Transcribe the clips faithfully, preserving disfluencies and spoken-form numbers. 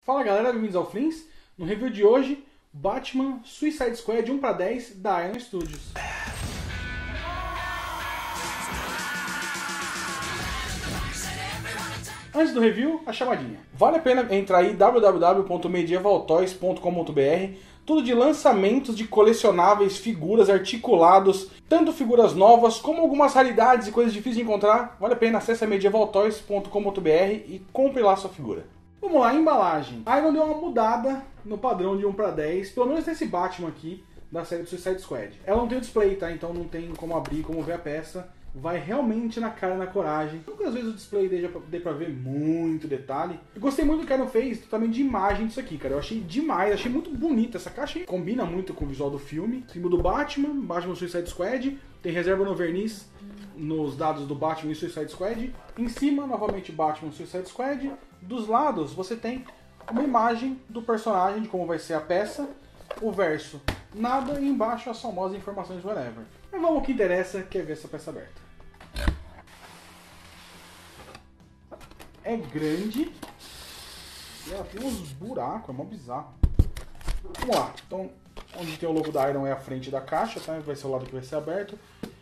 Fala galera, bem-vindos ao Flins. No review de hoje, Batman Suicide Squad um para dez da Iron Studios. Antes do review, a chamadinha. Vale a pena entrar aí w w w ponto medieval toys ponto com ponto b r. Tudo de lançamentos de colecionáveis, figuras, articulados, tanto figuras novas como algumas raridades e coisas difíceis de encontrar. Vale a pena, acesse medieval toys ponto com ponto b r e compre lá sua figura. Vamos lá, embalagem. A Iron deu uma mudada no padrão de um para dez, pelo menos nesse Batman aqui, da série do Suicide Squad. Ela não tem o display, tá? Então não tem como abrir, como ver a peça. Vai realmente na cara e na coragem. Poucas vezes o display dê pra, dê pra ver muito detalhe. Eu gostei muito do que a Iron fez também de imagem disso aqui, cara. Eu achei demais, achei muito bonita. Essa caixa aí combina muito com o visual do filme. Símbolo do Batman, Batman Suicide Squad. Tem reserva no verniz nos dados do Batman e Suicide Squad. Em cima, novamente, Batman e Suicide Squad. Dos lados, você tem uma imagem do personagem, de como vai ser a peça. O verso, nada. E embaixo, as famosas informações whatever. Mas vamos ao que interessa, que é ver essa peça aberta. É grande. E ela tem uns buracos, é mó bizarro. Vamos lá. Então, onde tem o logo da Iron é a frente da caixa, tá? Vai ser o lado que vai ser aberto.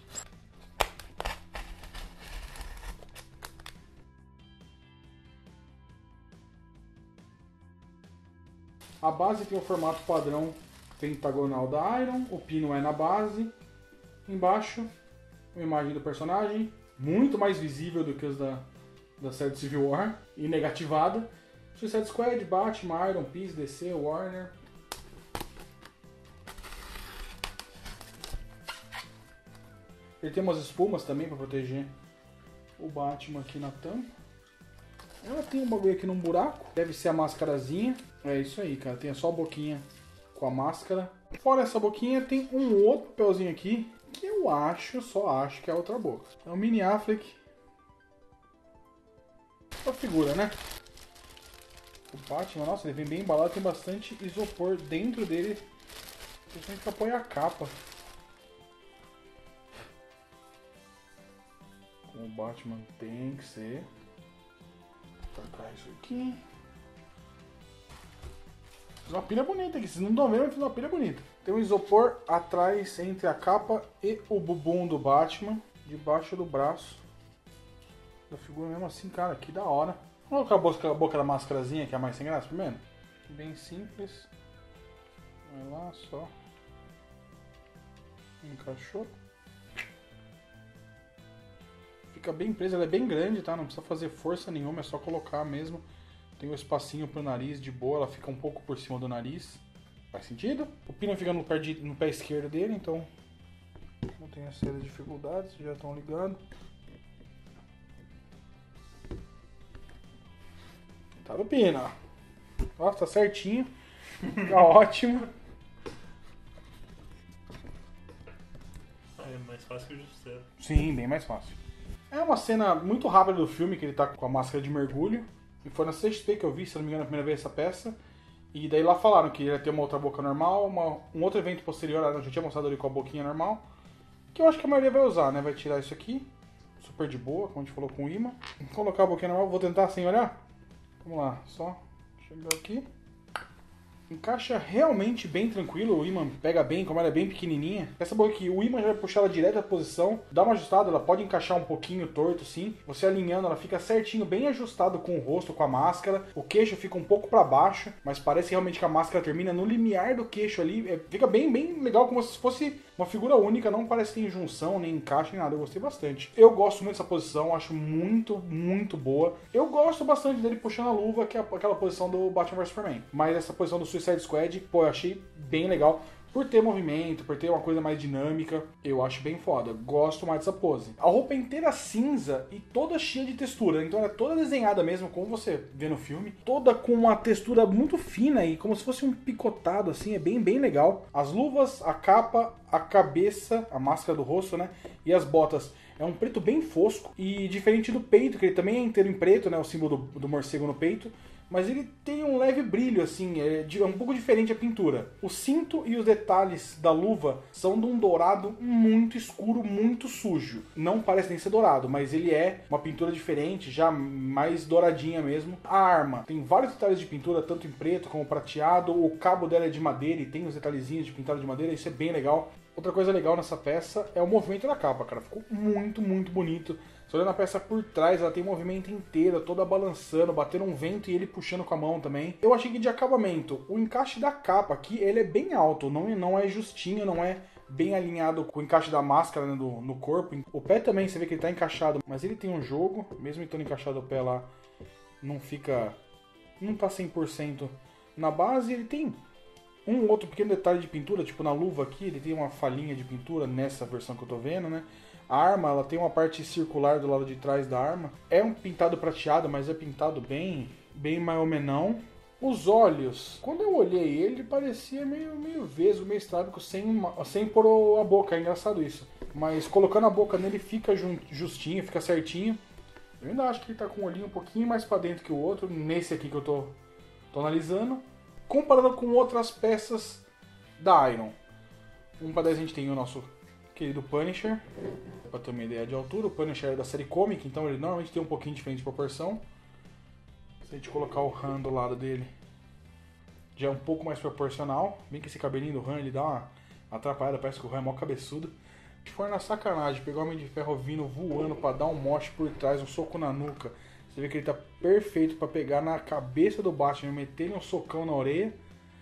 A base tem o formato padrão pentagonal da Iron, o pino é na base. Embaixo, uma imagem do personagem, muito mais visível do que os da, da série Civil War, e negativada. Suicide Squad, Batman, Iron, Peace, D C, Warner. Ele tem umas espumas também para proteger o Batman aqui na tampa. Ela tem um bagulho aqui num buraco, deve ser a máscarazinha. É isso aí, cara, tem só a boquinha com a máscara. Fora essa boquinha tem um outro papelzinho aqui, que eu acho, só acho que é a outra boca. É um mini Affleck. A figura, né? O Batman, nossa, ele vem bem embalado, tem bastante isopor dentro dele. Principalmente pra apoiar a capa. Como o Batman tem que ser. Vou tacar isso aqui. Fiz uma pilha bonita aqui, vocês não estão vendo, mas fiz uma pilha bonita. Tem um isopor atrás entre a capa e o bumbum do Batman, debaixo do braço da figura mesmo assim, cara, que da hora. Vamos colocar a boca, a boca da máscarazinha, que é a mais sem graça primeiro. Bem simples. Vai lá, só. Encaixou. Fica bem presa, ela é bem grande, tá? Não precisa fazer força nenhuma, é só colocar mesmo. Tem um espacinho pro nariz de boa, ela fica um pouco por cima do nariz. Faz sentido? O pino fica no pé, de, no pé esquerdo dele, então não tem essa série de dificuldades, já estão ligando. Tá no pino, ó. Ó, tá certinho. Tá ótimo. É mais fácil que o Justiceiro. Sim, bem mais fácil. É uma cena muito rápida do filme, que ele tá com a máscara de mergulho. E foi na C X P que eu vi, se não me engano, a primeira vez essa peça. E daí lá falaram que ia ter uma outra boca normal, uma, um outro evento posterior, eu já tinha mostrado ali com a boquinha normal. Que eu acho que a maioria vai usar, né? Vai tirar isso aqui, super de boa, como a gente falou com o imã. Vou colocar a boquinha normal, vou tentar sem olhar. Vamos lá, só chegar aqui. Encaixa realmente bem tranquilo, o imã pega bem, como ela é bem pequenininha. Essa boca aqui, o imã já vai puxar ela direto à posição, dá uma ajustada, ela pode encaixar um pouquinho torto sim. Você alinhando, ela fica certinho, bem ajustado com o rosto, com a máscara. O queixo fica um pouco para baixo, mas parece realmente que a máscara termina no limiar do queixo ali. É, fica bem, bem legal, como se fosse uma figura única, não parece ter junção, nem encaixe, nem nada. Eu gostei bastante. Eu gosto muito dessa posição, acho muito, muito boa. Eu gosto bastante dele puxando a luva, que é aquela posição do Batman versus Superman. Mas essa posição do Suicide Squad, pô, eu achei bem legal. Por ter movimento, por ter uma coisa mais dinâmica, eu acho bem foda. Gosto mais dessa pose. A roupa é inteira cinza e toda cheia de textura. Então ela é toda desenhada mesmo, como você vê no filme. Toda com uma textura muito fina e como se fosse um picotado, assim. É bem, bem legal. As luvas, a capa, a cabeça, a máscara do rosto, né? E as botas. É um preto bem fosco. E diferente do peito, que ele também é inteiro em preto, né? O símbolo do, do morcego no peito. mas ele tem um leve brilho, assim, é, de, é um pouco diferente a pintura. O cinto e os detalhes da luva são de um dourado muito escuro, muito sujo. Não parece nem ser dourado, mas ele é uma pintura diferente, já mais douradinha mesmo. A arma tem vários detalhes de pintura, tanto em preto como prateado. O cabo dela é de madeira e tem os detalhezinhos de pintado de madeira, isso é bem legal. Outra coisa legal nessa peça é o movimento da capa, cara. Ficou muito, muito bonito. Você olhando a peça por trás, ela tem movimento inteiro, toda balançando, batendo um vento e ele puxando com a mão também. Eu achei que de acabamento, o encaixe da capa aqui, ele é bem alto, não, não é justinho, não é bem alinhado com o encaixe da máscara, né, do, no corpo. O pé também, você vê que ele tá encaixado, mas ele tem um jogo, mesmo estando encaixado o pé lá, não fica... não tá cem por cento na base. Ele tem um outro pequeno detalhe de pintura, tipo na luva aqui, ele tem uma falhinha de pintura nessa versão que eu tô vendo, né? A arma, ela tem uma parte circular do lado de trás da arma. É um pintado prateado, mas é pintado bem, bem mais ou menos. Os olhos, quando eu olhei ele, parecia meio, meio vesgo, meio estrábico, sem, sem pôr a boca. É engraçado isso. Mas colocando a boca nele, fica justinho, fica certinho. Eu ainda acho que ele tá com o olhinho um pouquinho mais pra dentro que o outro, nesse aqui que eu tô, tô analisando. Comparando com outras peças da Iron. um para dez a gente tem o nosso querido Punisher. Pra ter uma ideia de altura, o Punisher é da série Comic, então ele normalmente tem um pouquinho diferente de proporção. Se a gente colocar o Han do lado dele, já é um pouco mais proporcional. Bem que esse cabelinho do Han, ele dá uma atrapalhada, parece que o Han é mó cabeçudo. Se for na sacanagem, pegar o Homem de Ferro vindo voando pra dar um moche por trás, um soco na nuca, você vê que ele tá perfeito pra pegar na cabeça do Batman, meter um socão na orelha.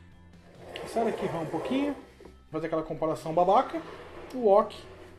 Sai daqui, Han, um pouquinho, fazer aquela comparação babaca. O Ock,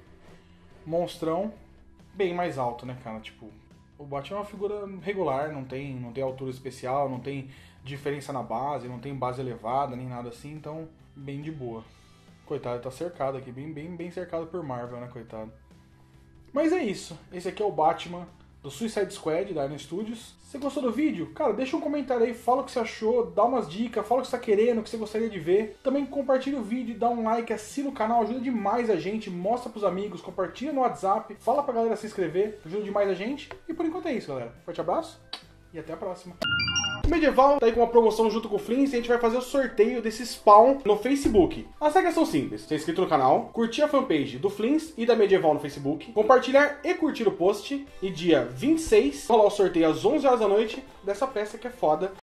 monstrão, bem mais alto, né, cara? Tipo, o Batman é uma figura regular, não tem, não tem altura especial, não tem diferença na base, não tem base elevada, nem nada assim, então, bem de boa. Coitado, ele tá cercado aqui, bem, bem, bem cercado por Marvel, né, coitado. Mas é isso, esse aqui é o Batman do Suicide Squad, da Iron Studios. Se você gostou do vídeo, cara, deixa um comentário aí, fala o que você achou, dá umas dicas, fala o que você tá querendo, o que você gostaria de ver. Também compartilha o vídeo, dá um like, assina o canal, ajuda demais a gente, mostra pros amigos, compartilha no WhatsApp, fala pra galera se inscrever, ajuda demais a gente. E por enquanto é isso, galera. Forte abraço e até a próxima. O Medieval tá aí com uma promoção junto com o Flins e a gente vai fazer o sorteio desse spawn no Facebook. As regras são simples: ser inscrito no canal, curtir a fanpage do Flins e da Medieval no Facebook, compartilhar e curtir o post, e dia vinte e seis rolar o sorteio às onze horas da noite dessa peça que é foda.